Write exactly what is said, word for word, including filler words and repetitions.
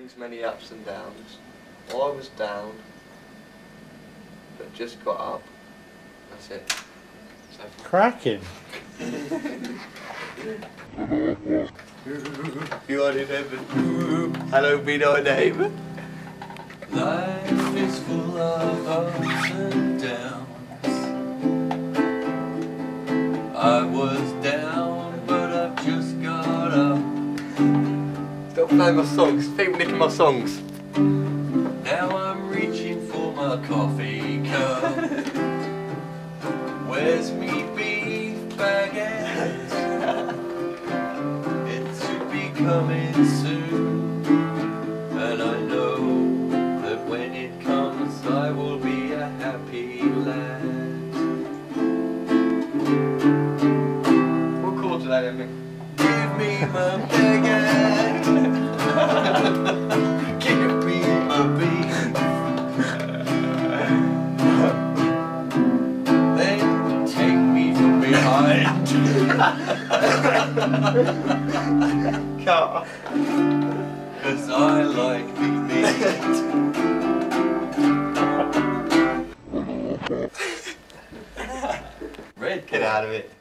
brings many ups and downs. I was down, but just got up. That's it. So cracking. You are in heaven. Hello, be thy name. Life is full of ups and downs. I was down, but I've just got up. Stop playing my songs. People nicking my songs. Now I'm reaching for my coffee cup. Where's me beef baguette? It should be coming soon, and I know that when it comes I will be a happy lad. What chord did that in me? Give me my baguette. Give me my beef. Then take me from behind. Car. Cause I like the meat. Red, Get out of it.